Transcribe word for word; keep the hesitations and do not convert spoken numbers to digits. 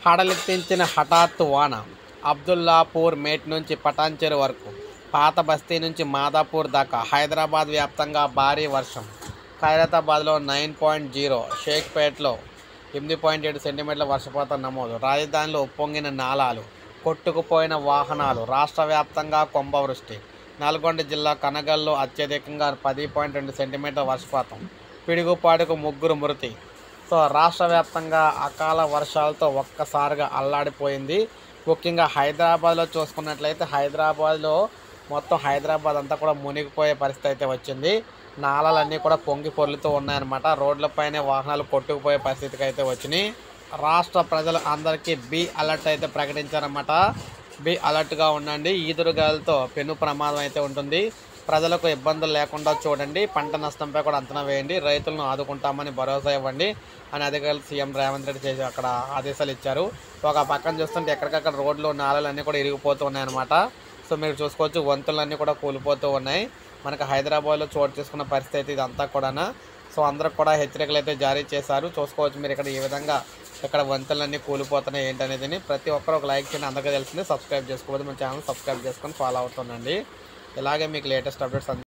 హడలెత్తించిన హఠాత్తు వాన. అబ్దుల్లాపూర్ మేట్ నుంచి పటాన్చెరు వరకు, పాత బస్తీ నుంచి మాదాపూర్ దాకా హైదరాబాద్ వ్యాప్తంగా భారీ వర్షం. ఖైరతాబాద్లో నైన్ పాయింట్ జీరో, షేక్పేట్లో ఎనిమిది పాయింట్ ఏడు సెంటీమీటర్ల వర్షపాతం నమోదు. రాజధానిలో ఉప్పొంగిన నాలాలు, కొట్టుకుపోయిన వాహనాలు. రాష్ట్ర వ్యాప్తంగా కుంభవృష్టి. నల్గొండ జిల్లా కనగల్లో అత్యధికంగా పది పాయింట్ రెండు సెంటీమీటర్ల వర్షపాతం. పిడుగుపాటుకు ముగ్గురు మృతి. సో రాష్ట్ర వ్యాప్తంగా అకాల వర్షాలతో ఒక్కసారిగా అల్లాడిపోయింది. ముఖ్యంగా హైదరాబాద్లో చూసుకున్నట్లయితే హైదరాబాద్లో మొత్తం హైదరాబాద్ అంతా కూడా మునిగిపోయే పరిస్థితి అయితే వచ్చింది. నాళాలన్నీ కూడా పొంగి పొర్లుతూ ఉన్నాయన్నమాట. రోడ్లపైనే వాహనాలు కొట్టుకుపోయే పరిస్థితికి అయితే వచ్చినాయి. రాష్ట్ర ప్రజలు అందరికీ బీ అలర్ట్ అయితే ప్రకటించారన్నమాట. బీ అలర్ట్గా ఉండండి, ఈదురుగాలతో పెను ప్రమాదం అయితే ఉంటుంది. ప్రజలకు ఇబ్బందులు లేకుండా చూడండి, పంట నష్టంపై కూడా అంచనా వేయండి, రైతులను ఆదుకుంటామని భరోసా ఇవ్వండి అని అధికారులు సీఎం రేవంత్ రెడ్డి చేసి అక్కడ ఆదేశాలు ఇచ్చారు. ఒక పక్కన చూస్తుంటే ఎక్కడికక్కడ రోడ్లు నాళాలు అన్నీ కూడా ఇరిగిపోతూ ఉన్నాయన్నమాట. సో మీరు చూసుకోవచ్చు, వంతులన్నీ కూడా కూలిపోతూ ఉన్నాయి. మనకు హైదరాబాద్లో చోటు చేసుకున్న పరిస్థితి అయితే ఇదంతా కూడా. సో అందరికి కూడా హెచ్చరికలు అయితే జారీ చేశారు. చూసుకోవచ్చు మీరు ఇక్కడ ఈ విధంగా ఇక్కడ వంతులన్నీ కూలిపోతున్నాయి ఏంటనేది. ప్రతి ఒక్కరు ఒక లైక్ చేయండి, అందరికీ తెలిసింది. సబ్స్క్రైబ్ చేసుకోవద్దు, మన ఛానల్ సబ్స్క్రైబ్ చేసుకొని ఫాలో అవుతుండండి. ఇలాగే మీకు లేటెస్ట్ అప్డేట్స్